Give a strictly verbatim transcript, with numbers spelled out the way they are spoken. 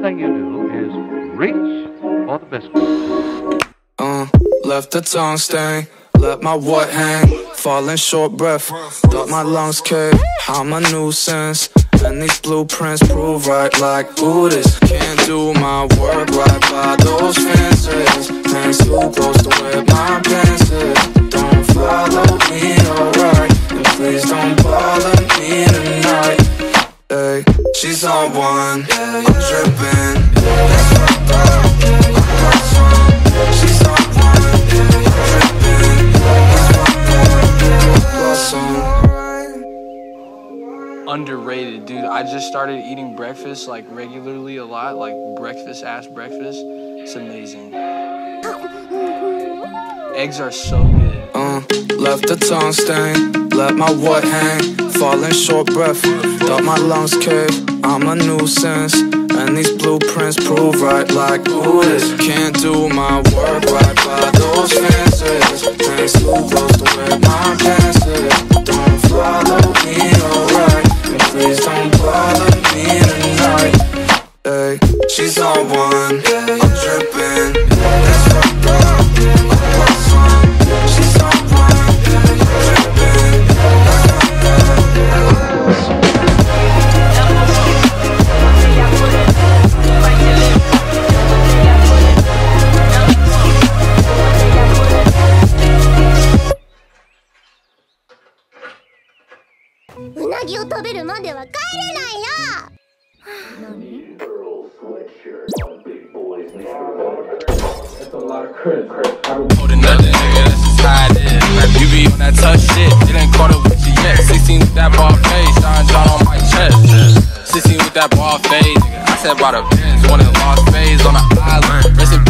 thing you do is reach for the biscuit. Uh, left the tongue stain, let my what hang, falling short breath, thought my lungs cave. I'm a nuisance, and these blueprints prove right like Buddhists. Can't do my work right by those fences. Hands too close to where my pants is. Don't follow me, alright, and please don't bother me tonight. Hey, she's on one, I'm dripping. That's fucked up, I'm lost on. She's on one, I'm dripping. That's fucked up, lost on. Underrated, dude. I just started eating breakfast like regularly a lot, like breakfast ass breakfast. It's amazing. Eggs are so good. Uh, left the tongue stain, let my what hang, falling short breath, thought my lungs cave. I'm a nuisance, and these blueprints prove right like Buddhists. Can't do my work right by those fences. Hands too close to where my pants is. Don't follow me, alright, and please don't bother me tonight. Hey, she's on one, I'm dripping. That's fucked up, I'm lost on. She's on one, I'm dripping. That's fucked up. Unagiを食べるまでは帰れないよ。何？ Holding nothing, nigga, that's just how it is. You be on that tough shit, it ain't caught up with you yet. sixteen with that ball fade, Sean John on my chest. sixteen with that ball fade, nigga. I said by the pins, one in Las Vegas on the island. Rest in